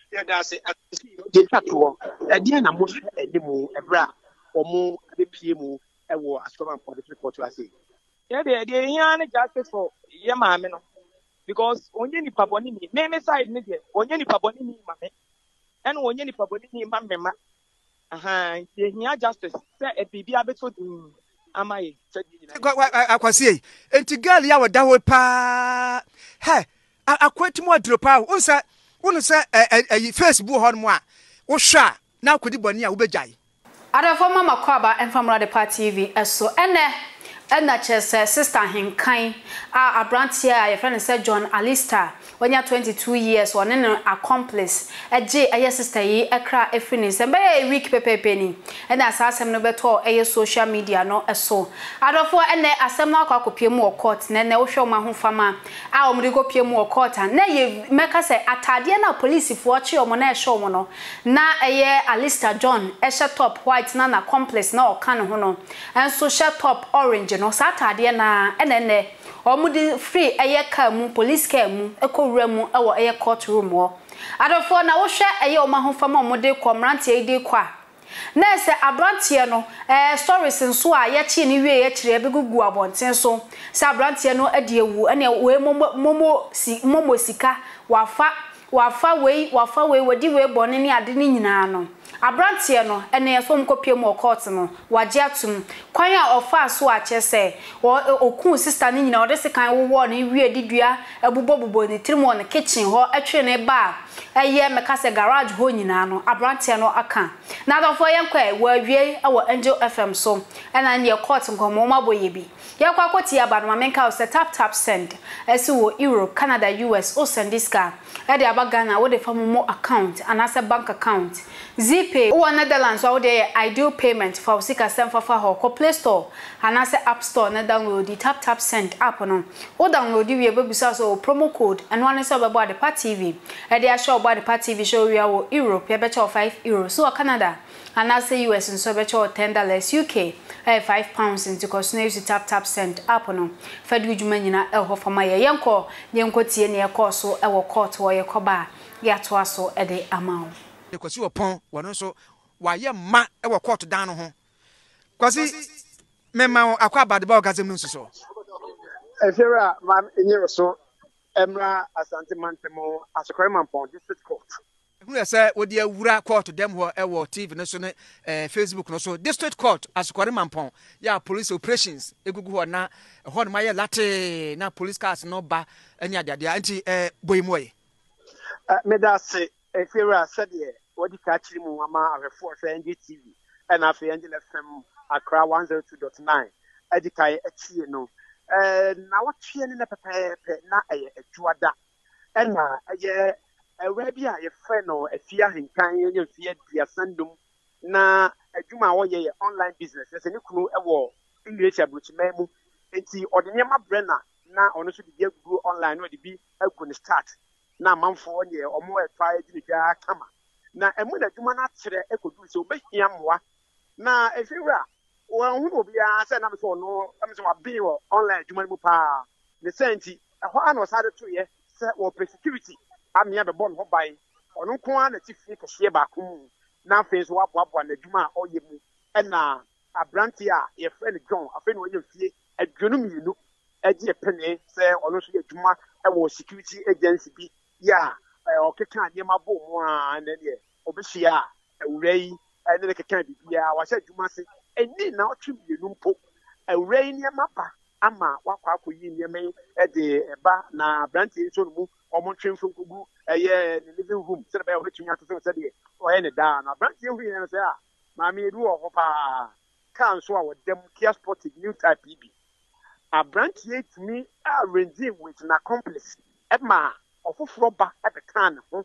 Yeah, that's it. The tattoo. Again, I'm most animal, a bra, or more the PMO, a war, as from for the report to say. Yeah, the Yana justice for Yamamino. Because only ni paboni ni name side ni de only ni paboni ni mame and only ni paboni ni mama aha the justice say e bibia beto din amaye said akwasi enti girl ya wada ho pa he akwati mu adro pa wonu se Facebook ho no a wo hwa na akodi boni a wo begyae Adepa mama kwaba enfamra Adepa TV eso ena chese sister Ahenkan abrantie a your friend said John Alistair when you 22 years one an accomplice eje aye sister yi ekra efini se be a week pepepeni ena asasem no beto aye social media no eso adofo ene asem na akopie mu court na wo hwe ma ho fama a omri go pie mu court na ye meka se atade na police fo chi omo na ehwe omo no na aye Alistair John ehwe top white na accomplice na o kan ho no enso she top orange no satade na enene omudi free eye car mu police car mu ekowura mu ewo eye court room wo adofo na wo hwe eye o ma ho fama omode komrante ide kwa na se abrantie no stories nso a ye chi ni wie ye kire begugu abonten so se abrantie no adiewu ene we momo sika wafa we wadi we bone ni ade ni nyina no abrantie no ene yesom kopie mu court no waje atum kwan a ofa so a chese okun sister ni nyina odese kan wo ni wie didua ebubobubo ni tirimo no kitchen ho atwe ne ba eye meka se garage ho nyina no abrantie no aka na dofo yenkwa wawie awo Angel FM so ena ne court nkomo maboye bi yakwa kwoti aba no menka o se tap send esi wo Europe Canada US o send this car e de abagana wo de famu account anase bank account Pay or Netherlands out there ideal payment for sika send for ho Play Store and as App Store na download the tap send app no o download the we be so promo code and one is about the Adepa TV e dey show about the Adepa TV show we are Europe you bet €5 so Canada and as US and so bet $10 UK £5 into cause no use tap send app no fedu djuma nyina e ho for my yenko tie ne e course so e wo court wo ye koba ya to aso e dey amount de kwasi opon wono so waye ma e wo court dan no ho kwasi mema akwa badeba ogazem no so Efera mam enye so emra asante mantemo asokore mampon district court hunu se wo de awura court dem ho e wo TV no so ne Facebook no so district court asokore mampon ya police operations egugu ho na ho no maye late na police cars no ba anya dade anti boyimoye medase Efera said ye what the catching mu ama afefo so NGTV and afi Angel FM Accra 102.9 edikai etie no na watwe ne pepepe na eye adwada na eye ewe bia ye frɛ no afia Ahenkan ye fia dia sandum na adwuma wo ye online business se ne kunu ewo English abrochima mu enti odene ma brena na ono so di agu online no de bi agu ne start na manfo ye omo etwa di bia kama na emu na adwuma na kyerɛ ekodu se obehia mmoa na efira wan hu obi a se na me so no am so abi wo online adwuma mu pa ne senti ɛhɔ ana osade to ye se wo security amia be bon ho bai ono ko a na tifi kehye ba ko mu na afei so waboaboa na adwuma a ɔyɛ mu ɛna abranti a ye friend John afei no ye fie adwonu mienu agye pene se ono so ye adwuma ɛwɔ security agency bi ya okeka de mabo mu a na de obehia awura yi ene ne keka bibia wa hye adwuma se eni na otwe mienu mpo awura yi ne mapa ama wakwa akoyi ne me de eba na branti so no mu omo twemfo kugu eye ne living room se be obetumi ato se de oye ne da na branti hu ne se a ma me edu wo pa kan so a wodem Kia Sportive new type bi a branti etumi a arrange with an accomplice ema ofoforo ba ebe kan ho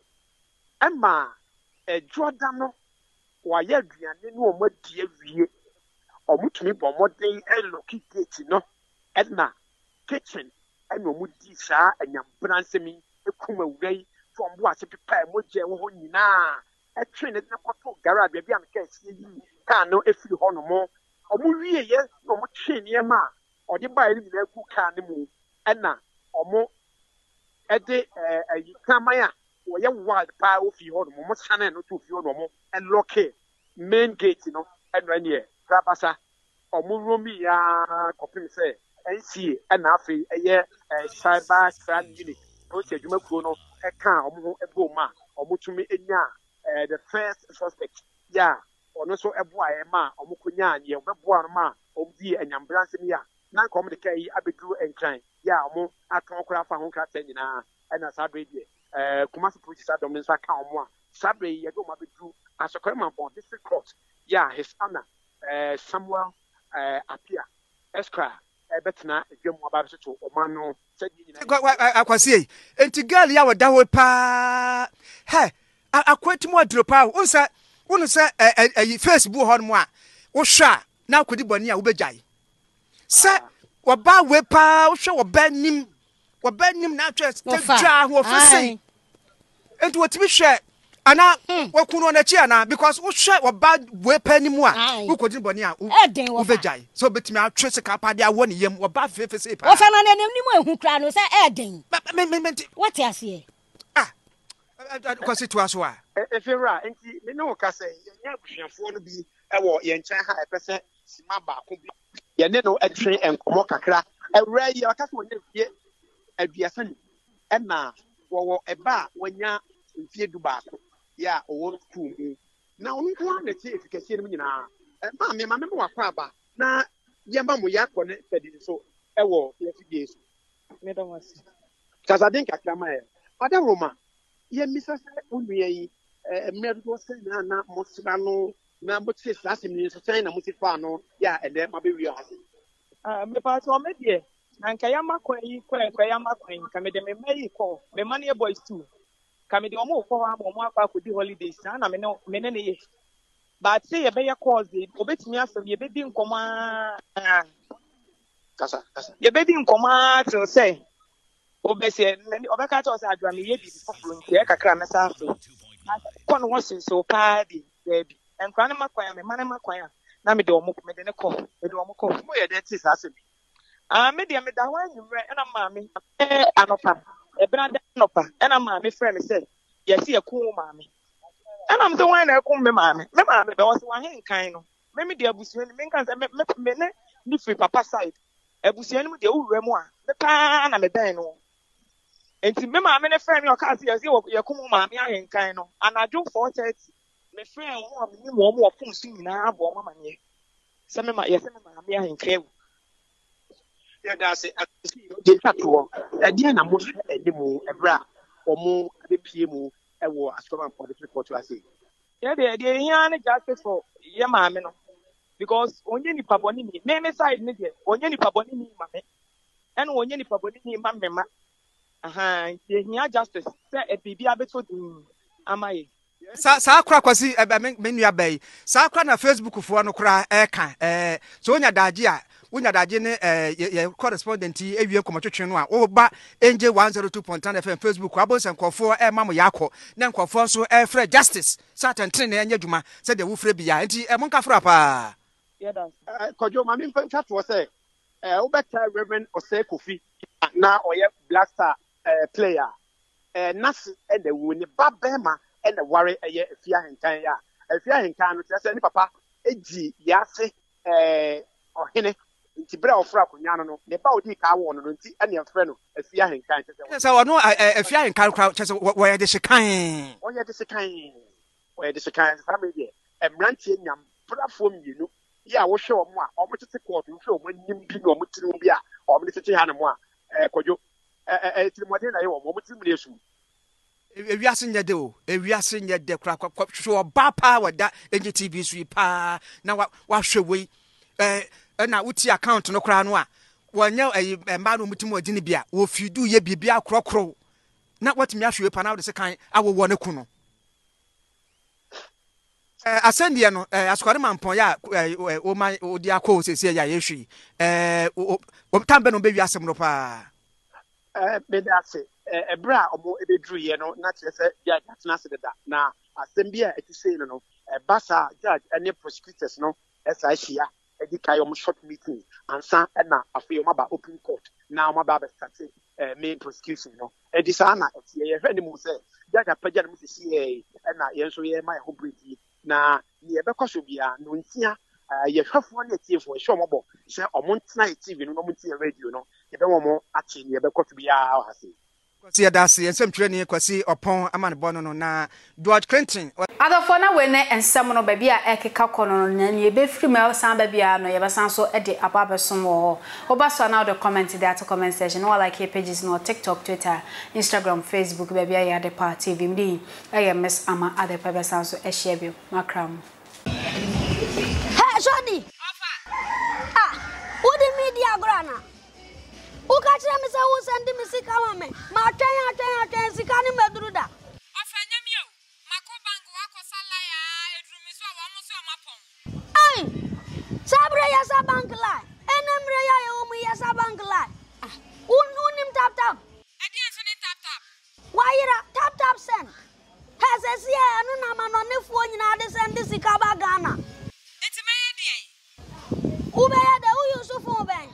ema edwoda no wa ya aduane no omadi awie omutumi bo moden eloki gate no edna kitchen ena omudi saa anyambransemi ekuma wurai from bo ase pepa emoje wo nyina etwe ne na kwato garage bia me ka sie yi kan no efiri ho no mo omuwie ye no mo twe ne ma ode ba iri na ku kan ne mu ena omo ede ayi kamaya or young wild power of your almost channel no to your normal and lock main gate, and run here. Trapasa or Muromi, copy say, and see, and after a year, a cyber crime unit, procedure, you may a car or a boma or Mutumi the first suspect, or no so a boy, a ma, or Mukunya, ye, ma, or dear and ambulance, now come the K, Abidu and Klein, more I can't craft a home cat and as I read Kumasi Police Dominions account one. Sabre, you go Mabidu as a crime on district court. His honor, Samuel Apia, Esquire, Betna, Jim Wabato, Omano, said I can see. And to girl, ya would that pa. Hey, I quit more drop out. One say, a Facebook on moi. Oh, sha, now could you bonnia ubejai? Sir, what ba wepa, show a bad name, what bad name now just jar who are and what to be shared. And now, what could on a chair now because we share what bad wepa anymore. Who couldn't bonnia ubejai. So bet me out trace a capadia 1 year or bad faith. What an enemy who cried was adding. What I say? Because it was why. If you're right, and you know, Cassay, you're for to be a war, yen China, a percent, Simaba, Yaneno, a train and Komokakra, a rare Yakato, a Biasan, and now, a bar when you're in fear to back. Or school. Now, we want to see if you can see me now. Mammy, my member of Papa. Now, Yamamu Yakon said it so. A war, yes, because I think I can. Other Roma. Ye Mrs. Unri, medical center, not Mosano, number 6, last in China, Musifano, and then maybe we are. Me pass on media. And Kayama Kayama Queen, come to me, call the money boys too. Come to more for more with the holidays, and I know many. But say a better cause it, obey me after your baby in command. Your baby in command to say. Obese obekato sa adwame ye bi foforo ntia kakra na sa afi kono wosin so paadi baby enkwa na makwan me mane makwan na me de omo me de ne ko mo ye de ti sa se bi me de me da wan nyumre na maami anopa e branda anopa na maami frɛ me sɛ ye si ekun maami na me so wan na ekun me maami be wo se Ahenkan no me de abusuani me nkan sɛ me ne ni free papa side abusuani mu de owura mu a me pa na me dan no. And to me, my friend, your cousin, you come on, Ahenkan, and I do 4:30. My friend, one more phone singing now, woman. Some of my Ahenkan. That's it. I didn't know anymore, a bra or more, the PMO, a war, as for the report to say. Yeah, the justice for your mamma. Because only any Pabonini, name aside, only any Pabonini, mamma, and only any Pabonini, mamma. Yeah, justice. Say a baby abeto am I? Sa kra kwasi me nua bai. Sa kra na Facebook fo no kra eka so onya daje a wonya daje ne ye correspondent ewie komotwetwe no a wo ba NJ 102.9 FM Facebook abonsen nkofo ma mo yakọ na nkofo so frɛ justice certain na enya dwuma se de wo frɛ bia enti mo nka fra pa. Yeah, that. Kojo mami chat was say wo better Reverend Osei Kofi na oye blaster player nas and the winning babema and the worry a year if you Ahenkan if you Ahenkan just any papa eji yase or hene nti bra ofra kunyano no ne ba odi ka wo no nti ene afre no if you Ahenkan so no if you Ahenkan crowd just where the sekan family there emrantie nyam brafo mienu ya wo hwe omo a omo tete court hwe omo nim bi no omo tiri bi a omo tete ha no mo a kojo Timothy na yo mo mutim lesu ewiase nyede o ewiase nyede kra hwe oba pa wada NGTV su pa na wa hwe we na uti account no kra no a wonya mba no mutim odini bia wo fidu ye bibia krokro na watimi ahwe pa na wo de sekan awowo ne ku no asendie no askware mampon ya o man odi akọ sese ya yehwi o tambe no be wiase no pa bedase ebra omo ebedru ye no na kire se ya tena se da na asem bia etise no basa judge any prosecutors no esa hia edi kai omo short meeting ansa na afi omo ba open court na omo ba start main prosecution no edi sa na ye hwe ni mu se data pagya no se sie na yenso ye my ho breki na ye be kwaso bia no ntia ye hwafo na tiefo hwe omobo se omontena TV no omontie radio no ye be mo achi ye be kwaso bia ahase kwasi adase ensem twene kwasi opon amane bono no na George Clinton adofo na we ne ensem no ba bia ekeka kono no na ye be free ma san ba bia no ye be san so e de ababesom wo obaso na the comment there to comment section no like your pages no TikTok, Twitter, Instagram, Facebook ba bia ya Adepa TV mdi e Miss Ama Adepa be san so e share bi makram Hey Johnny what the media grana Ukachira me say who send me sika mame ma atwen sika ni meduruda ofanya mi o makobango akosala ya edrumi so wa mo so mapon ai sabre ya sa bank la enemre ya yo mu ya sa bank la unim tap edi enso ni tap wayira tap send has esi anu na ma no ne fu nyina de send sika ba Ghana enti me ye de ube ya de uyu phone ben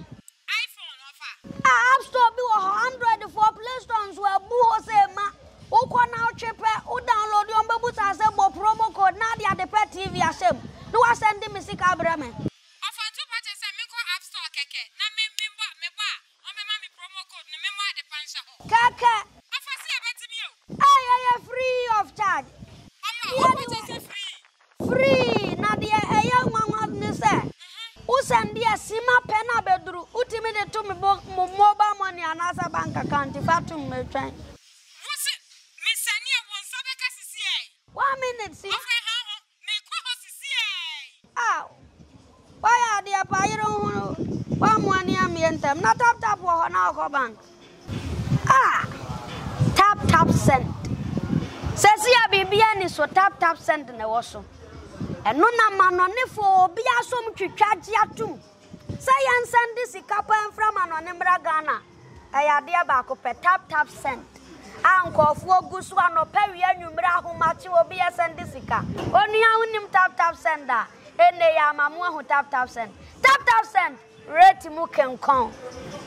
App Store be 100 for Play Store so abu ho se ma ukọ na chepe u download your mbebu ta se bo promo code na dia Adepa TV asem no wa send me sika breme ofantu pache se me ko App Store keke na me ba o me ma me promo code na me mo Adepa nsha ho keke afasi e betimi o ay free of charge free na dia eya nwanwa ne se send dia sima pena bedru utimi de to me mobile money anasa bank account fatum me twan wose me sani e won sabe ka sisi e 1 minute si okay ha ho me ko ho sisi e why dia pa yero hu wa mo ani amientem na tap wo na ko bank tap send sesi ya bibia ni so tap send na wo so eno na manone fo obi asom twitwaje atum say yan send sika pa enfra manone mra Ghana ayade ba ko pe tap send ankofo ogusu anopa wi anwumra ahomache obi ya send sika onua unim tap send ene ya mamu ahu tap send rate mu kenkon